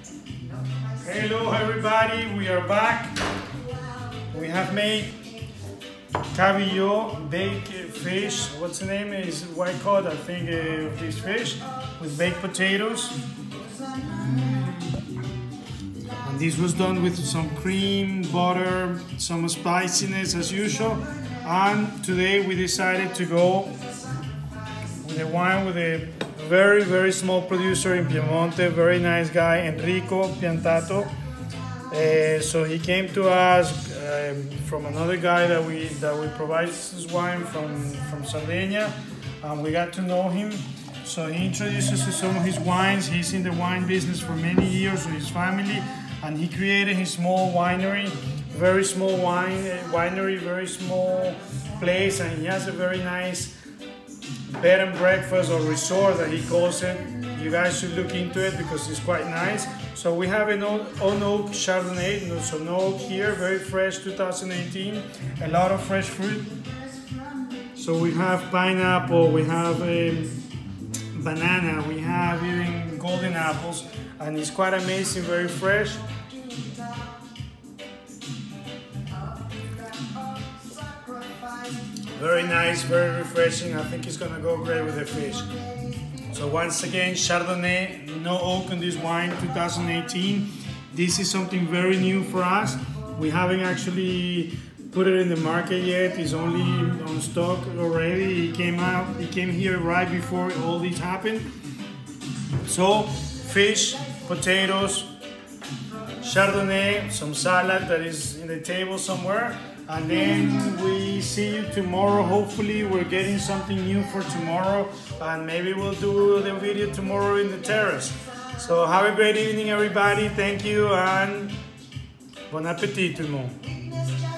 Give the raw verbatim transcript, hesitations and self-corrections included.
Hello everybody, we are back. We have made caviar, baked fish. What's the name? Is white cod, I think, uh, of this fish with baked potatoes. And this was done with some cream, butter, some spiciness as usual. And today we decided to go with a wine with a very, very small producer in Piemonte, very nice guy, Enrico Piantato. Uh, so he came to us um, from another guy that we that we provide this wine from from Sardinia, and we got to know him. So he introduced us to some of his wines. He's in the wine business for many years with his family, and he created his small winery, very small wine winery, very small place, and he has a very nice bed and breakfast or resort that he calls it. You guys should look into it because it's quite nice. So we have an on oak Chardonnay, so no oak here, very fresh, two thousand eighteen, a lot of fresh fruit. So we have pineapple, we have um, banana, we have even golden apples, and it's quite amazing, very fresh. Very nice, very refreshing. I think it's gonna go great with the fish. So once again, Chardonnay, no oak on this wine, two thousand eighteen. This is something very new for us. We haven't actually put it in the market yet. It's only on stock already. It came out, it came here right before all this happened. So fish, potatoes, Chardonnay, some salad that is in the table somewhere. And then we see you tomorrow. Hopefully we're getting something new for tomorrow, and maybe we'll do the video tomorrow in the terrace. So have a great evening everybody. Thank you and bon appétit tout le monde.